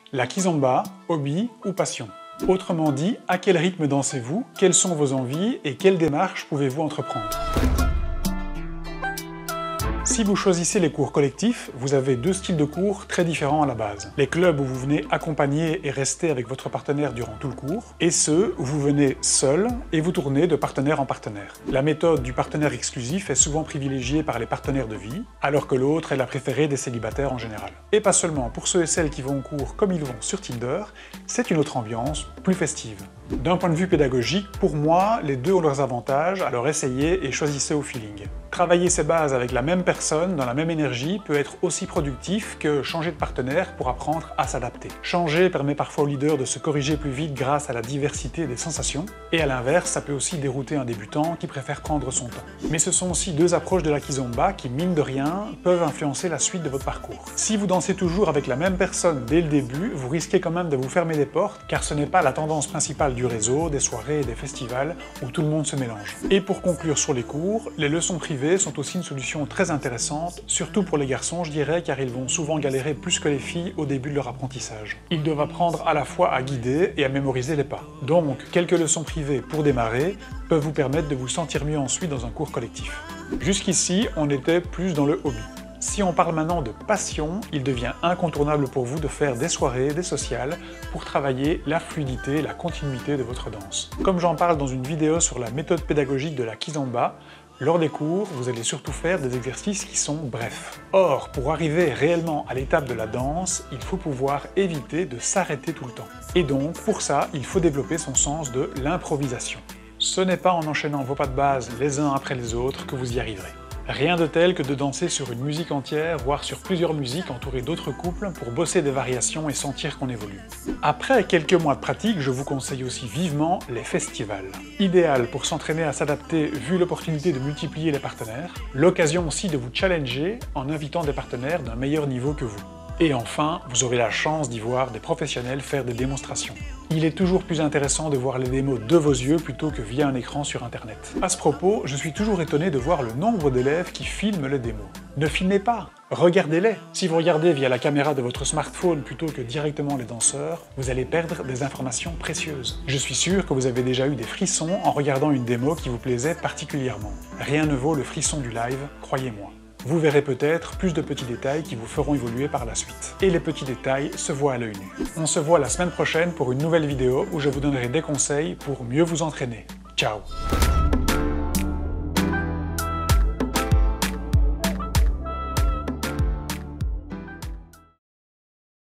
La kizomba, hobby ou passion? Autrement dit, à quel rythme dansez-vous? Quelles sont vos envies et quelles démarches pouvez-vous entreprendre? Si vous choisissez les cours collectifs, vous avez deux styles de cours très différents à la base. Les clubs où vous venez accompagner et rester avec votre partenaire durant tout le cours, et ceux où vous venez seul et vous tournez de partenaire en partenaire. La méthode du partenaire exclusif est souvent privilégiée par les partenaires de vie, alors que l'autre est la préférée des célibataires en général. Et pas seulement, pour ceux et celles qui vont au cours comme ils vont sur Tinder, c'est une autre ambiance, plus festive. D'un point de vue pédagogique, pour moi, les deux ont leurs avantages, alors essayez et choisissez au feeling. Travailler ses bases avec la même personne, dans la même énergie, peut être aussi productif que changer de partenaire pour apprendre à s'adapter. Changer permet parfois au leader de se corriger plus vite grâce à la diversité des sensations, et à l'inverse, ça peut aussi dérouter un débutant qui préfère prendre son temps. Mais ce sont aussi deux approches de la kizomba qui, mine de rien, peuvent influencer la suite de votre parcours. Si vous dansez toujours avec la même personne dès le début, vous risquez quand même de vous fermer des portes, car ce n'est pas la tendance principale du réseau, des soirées et des festivals où tout le monde se mélange. Et pour conclure sur les cours, les leçons privées sont aussi une solution très intéressante, surtout pour les garçons je dirais, car ils vont souvent galérer plus que les filles au début de leur apprentissage. Ils doivent apprendre à la fois à guider et à mémoriser les pas. Donc, quelques leçons privées pour démarrer peuvent vous permettre de vous sentir mieux ensuite dans un cours collectif. Jusqu'ici, on était plus dans le hobby. Si on parle maintenant de passion, il devient incontournable pour vous de faire des soirées, des sociales, pour travailler la fluidité, la continuité de votre danse. Comme j'en parle dans une vidéo sur la méthode pédagogique de la kizomba, lors des cours, vous allez surtout faire des exercices qui sont brefs. Or, pour arriver réellement à l'étape de la danse, il faut pouvoir éviter de s'arrêter tout le temps. Et donc, pour ça, il faut développer son sens de l'improvisation. Ce n'est pas en enchaînant vos pas de base les uns après les autres que vous y arriverez. Rien de tel que de danser sur une musique entière, voire sur plusieurs musiques entourées d'autres couples pour bosser des variations et sentir qu'on évolue. Après quelques mois de pratique, je vous conseille aussi vivement les festivals. Idéal pour s'entraîner à s'adapter vu l'opportunité de multiplier les partenaires, l'occasion aussi de vous challenger en invitant des partenaires d'un meilleur niveau que vous. Et enfin, vous aurez la chance d'y voir des professionnels faire des démonstrations. Il est toujours plus intéressant de voir les démos de vos yeux plutôt que via un écran sur internet. À ce propos, je suis toujours étonné de voir le nombre d'élèves qui filment les démos. Ne filmez pas, regardez-les. Si vous regardez via la caméra de votre smartphone plutôt que directement les danseurs, vous allez perdre des informations précieuses. Je suis sûr que vous avez déjà eu des frissons en regardant une démo qui vous plaisait particulièrement. Rien ne vaut le frisson du live, croyez-moi. Vous verrez peut-être plus de petits détails qui vous feront évoluer par la suite. Et les petits détails se voient à l'œil nu. On se voit la semaine prochaine pour une nouvelle vidéo où je vous donnerai des conseils pour mieux vous entraîner. Ciao!